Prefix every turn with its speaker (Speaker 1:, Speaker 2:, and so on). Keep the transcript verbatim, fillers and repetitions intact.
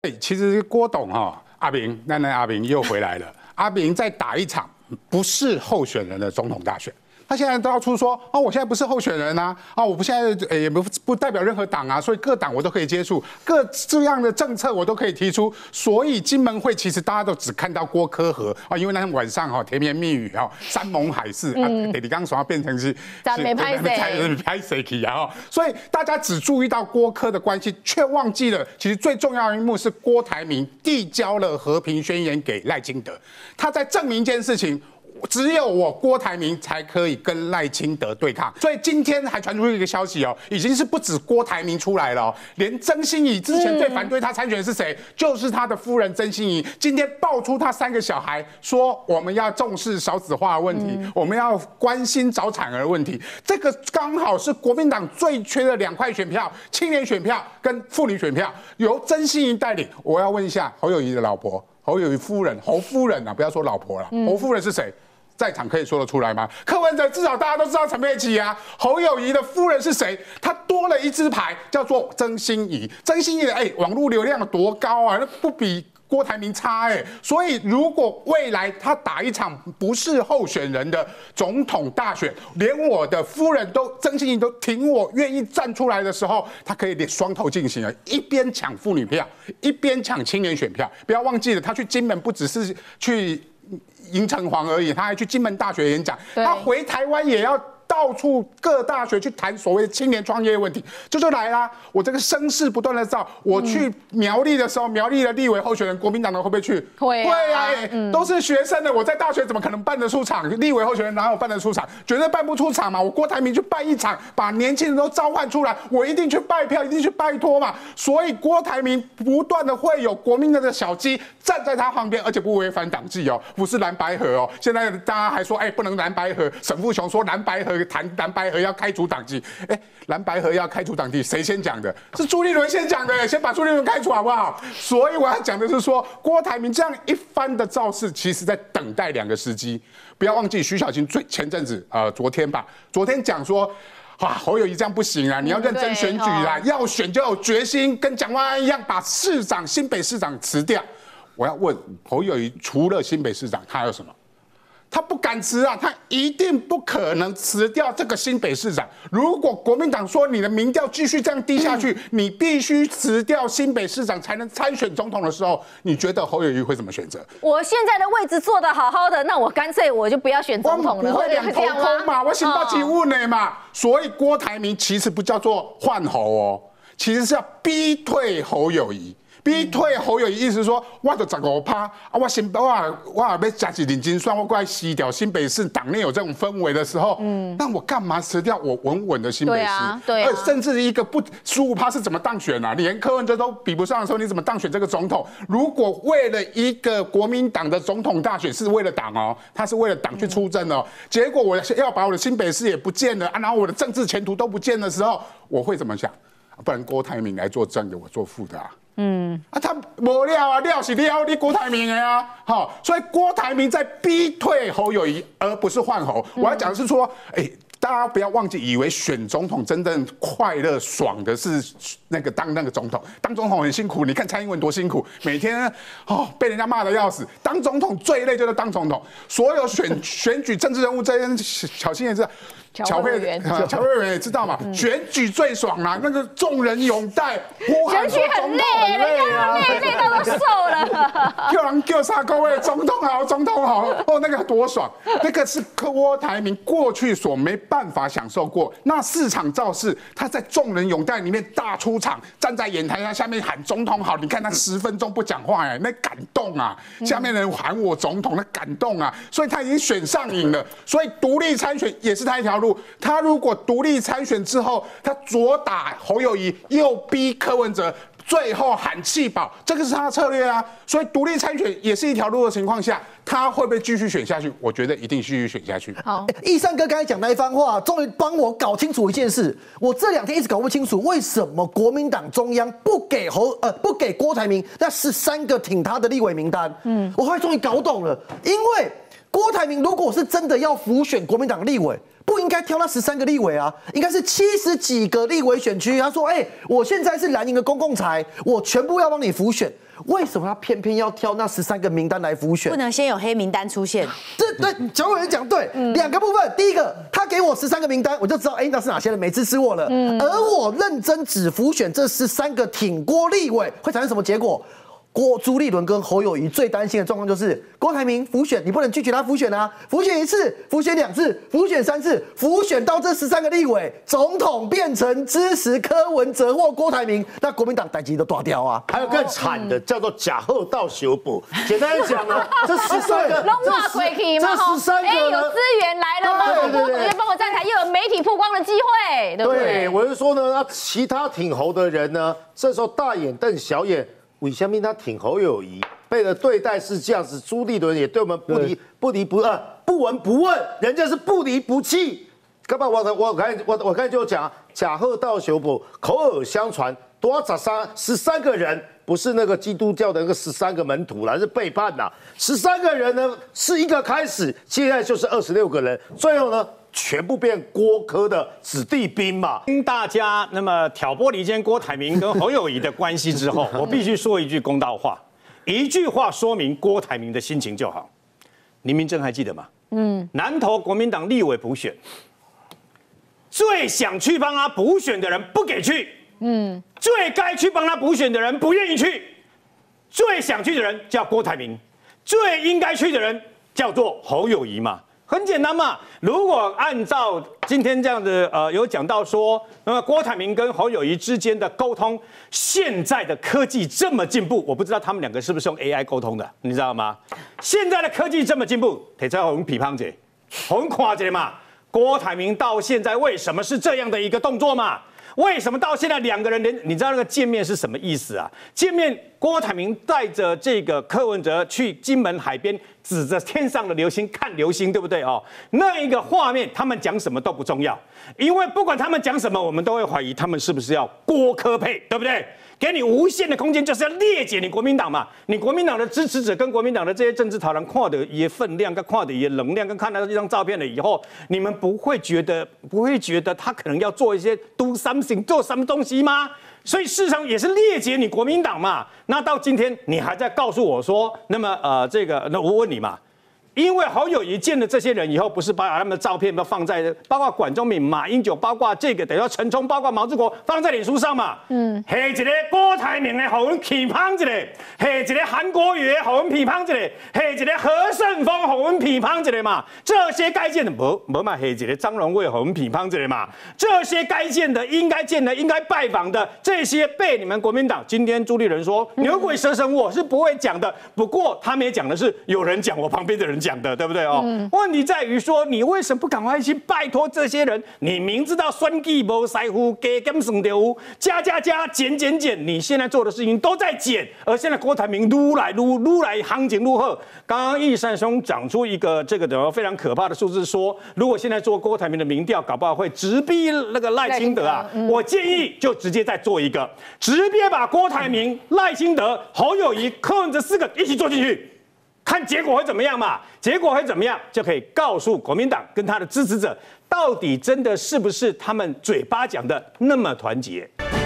Speaker 1: 其实郭董哈、哦，阿明，那那阿明又回来了。阿明在打一场不是候选人的总统大选。他现在到处说哦，我现在不是候选人啊，啊，我不现在也不不代表任何党啊，所以各党我都可以接触，各这样的政策我都可以提出。所以金门会其实大家都只看到郭柯和啊，因为那天晚上哈甜言蜜语哈，山盟海誓啊，得你刚说变成是
Speaker 2: 咱没拍谁
Speaker 1: 拍谁去啊，所以大家只注意到郭柯的关系，却忘记了其实最重要的一幕是郭台铭递交了和平宣言给赖清德，他在证明一件事情。只有我郭台铭才可以跟赖清德对抗，所以今天还传出一个消息哦，已经是不止郭台铭出来了、哦，连曾心怡之前最反对他参选的是谁？嗯、就是他的夫人曾心怡，今天爆出他三个小孩，说我们要重视少子化的问题，嗯、我们要关心早产儿问题，这个刚好是国民党最缺的两块选票，青年选票跟妇女选票，由曾心怡带领。我要问一下侯友宜的老婆。侯友宜夫人，侯夫人啊，不要说老婆了，嗯、侯夫人是谁？在场可以说得出来吗？柯文哲至少大家都知道陈佩琪啊，侯友宜的夫人是谁？他多了一支牌，叫做曾心怡。曾心怡的哎，网络流量有多高啊？那不比郭台铭差哎。所以如果未来他打一场不是候选人的总统大选，连我的夫人都曾心怡都挺我，愿意站出来的时候，他可以连双头进行了，一边抢妇女票，一边抢青年选票。不要忘记了，他去金门不只是去迎城隍而已，他还去金门大学演讲，他回台湾也要到处各大学去谈所谓的青年创业问题，这就来啦。我这个声势不断的造，我去苗栗的时候，苗栗的立委候选人，国民党的会不会去？
Speaker 2: 会啊，
Speaker 1: 会啊、欸嗯，都是学生的。我在大学怎么可能办得出场？立委候选人哪有办得出场？绝对办不出场嘛！我郭台铭去办一场，把年轻人都召唤出来，我一定去拜票，一定去拜托嘛。所以郭台铭不断的会有国民党的小鸡站在他旁边，而且不违反党纪哦，不是蓝白合哦。现在大家还说，哎、欸，不能蓝白合。沈富雄说蓝白合。谈蓝白合要开除党籍，哎，蓝白合要开除党籍，谁先讲的？是朱立伦先讲的，先把朱立伦开除好不好？所以我要讲的是说，郭台铭这样一番的造势，其实在等待两个时机。不要忘记徐小青最前阵子，呃，昨天吧，昨天讲说。哇，侯友宜这样不行啊！你要认真选举啦，要选就有决心，跟蒋万安一样，把市长新北市长辞掉。我要问侯友宜，除了新北市长，他还有什么？他不敢辞啊，他一定不可能辞掉这个新北市长。如果国民党说你的民调继续这样低下去，你必须辞掉新北市长才能参选总统的时候，你觉得侯友宜会怎么选择？
Speaker 2: 我现在的位置坐得好好的，那我干脆我就不要选总统了。
Speaker 1: 我不会两头空嘛，我先把起问呢嘛。所以郭台铭其实不叫做换侯哦，其实是要逼退侯友宜。逼退侯友宜意思说，我就十五趴啊，我新我我要加起领金算，我过来洗掉新北市党内有这种氛围的时候，嗯，那我干嘛辞掉我稳稳的新北市？对啊，对啊，甚至一个不十五趴是怎么当选啊？连柯文哲都比不上的时候，你怎么当选这个总统？如果为了一个国民党的总统大选是为了党哦，他是为了党去出征哦，结果我要把我的新北市也不见了啊，然后我的政治前途都不见的时候，我会怎么想？不然郭台铭来做正的，我做副的啊。嗯啊，他没料啊，料是料，你郭台铭的啊，好，所以郭台铭在逼退侯友宜，而不是换侯。我要讲的是说，哎、欸。大家不要忘记，以为选总统真正快乐爽的是那个当那个总统，当总统很辛苦。你看蔡英文多辛苦，每天哦被人家骂得要死。当总统最累就是当总统，所有选选举政治人物这边，小心也知道。
Speaker 2: 乔慧员，
Speaker 1: 乔慧员也知道嘛，嗯、选举最爽啦、啊，那个众人拥戴，呼喊说总统很累啊，
Speaker 2: 累累到都瘦了。
Speaker 1: 叫人叫啥各位总统好，总统好，哦，那个多爽，那个是郭台铭过去所没办法享受过。那四场造势，他在众人拥戴里面大出场，站在演台上下面喊总统好，你看他十分钟不讲话哎，那感动啊，下面人喊我总统，那感动啊，所以他已经选上瘾了，所以独立参选也是他一条路。他如果独立参选之后，他左打侯友宜，右逼柯文哲，最后喊弃保，这个是他的策略啊。所以独立参选也是一条路的情况下，他会不会继续选下去？我觉得一定继续选下去。
Speaker 3: 好，义善哥刚才讲那一番话，终于帮我搞清楚一件事。我这两天一直搞不清楚，为什么国民党中央不给侯呃不给郭台铭那十三个挺他的立委名单？嗯，我后来终于搞懂了，因为郭台铭如果是真的要辅选国民党立委，不应该挑那十三个立委啊，应该是七十几个立委选区。他说：“哎、欸，我现在是蓝营的公共财，我全部要帮你辅选。” 为什么他偏偏要挑那十三个名单来辅选？
Speaker 2: 不能先有黑名单出现。
Speaker 3: 这对蒋委员讲对，两个部分。第一个，他给我十三个名单，我就知道，哎，那是哪些人没支持我了。而我认真只辅选这十三个挺郭立委，会产生什么结果？郭朱立伦跟侯友宜最担心的状况就是郭台铭辅选，你不能拒绝他辅选啊，辅选一次，辅选两次，辅选三次，辅选到这十三个立委，总统变成支持柯文哲或郭台铭，那国民党代级都断掉啊。
Speaker 4: 还有更惨的，叫做假后到修补。简单讲呢，这十三个，
Speaker 2: 弄瓦回去嘛，
Speaker 4: 这十三个
Speaker 2: 哎，有资源来了嘛，
Speaker 4: 对对对，
Speaker 2: 帮我站台，又有媒体曝光的机会，对不对？
Speaker 4: 对，我就说呢，那其他挺侯的人呢，这时候大眼瞪小眼。为什么他挺侯友宜被的对待是这样子？朱立伦也对我们不离不离不呃不闻不问，人家是不离不弃。干嘛？我我刚才我我刚才就讲假贺道修补，口耳相传，多少三十三个人，不是那个基督教的那个十三个门徒啦，是背叛呐。十三个人呢是一个开始，现在就是二十六个人，最后呢？全部变郭柯的子弟兵嘛！
Speaker 5: 听大家那么挑拨离间郭台铭跟侯友宜的关系之后，我必须说一句公道话，一句话说明郭台铭的心情就好。林明珍还记得吗？嗯，南投国民党立委补选，最想去帮他补选的人不给去，嗯，最该去帮他补选的人不愿意去，最想去的人叫郭台铭，最应该去的人叫做侯友宜嘛。很简单嘛，如果按照今天这样的呃，有讲到说，那么郭台铭跟侯友宜之间的沟通，现在的科技这么进步，我不知道他们两个是不是用 A I 沟通的，你知道吗？现在的科技这么进步，得在红批判者，红夸者嘛。郭台铭到现在为什么是这样的一个动作嘛？为什么到现在两个人连你知道那个见面是什么意思啊？见面，郭台铭带着这个柯文哲去金门海边，指着天上的流星看流星，对不对哦？那一个画面，他们讲什么都不重要，因为不管他们讲什么，我们都会怀疑他们是不是要郭柯配，对不对？给你无限的空间，就是要裂解你国民党嘛。你国民党的支持者跟国民党的这些政治讨论，看的一些分量，跟看的一些能量，跟看到这张照片了以后，你们不会觉得不会觉得他可能要做一些 do something 做什么东西吗？所以事实上也是裂解你国民党嘛。那到今天你还在告诉我说，那么呃这个，那我问你嘛。因为侯友宜见了这些人以后，不是把他们的照片都放在，包括管中闵、马英九，包括这个等于说陈冲，包括毛治国放在脸书上嘛。嗯，下一个郭台铭的，给我们批判一下；下一个韩国瑜的，给我们批判一下；下一个何胜峰，给我们批判一下嘛。这些该见的，无无嘛，下一个张荣卫，给我们批判一下嘛。这些该见的、应该见的、应该拜访的，这些被你们国民党今天朱立伦说牛鬼蛇神，我是不会讲的。不过他们也讲的是有人讲，我旁边的人讲。讲的对不对哦？嗯、问题在于说，你为什么不赶快去拜托这些人？你明知道选举无师傅，加减算掉，加加加，减减减，你现在做的事情都在减，而现在郭台铭撸来撸撸来行情如何？刚刚易善兄讲出一个这个的非常可怕的数字，说如果现在做郭台铭的民调，搞不好会直逼那个赖清德啊。嗯、我建议就直接再做一个，直接把郭台铭、赖清德、侯友宜、柯文哲四个一起做进去。看结果会怎么样嘛？结果会怎么样，就可以告诉国民党跟他的支持者，到底真的是不是他们嘴巴讲的那么团结。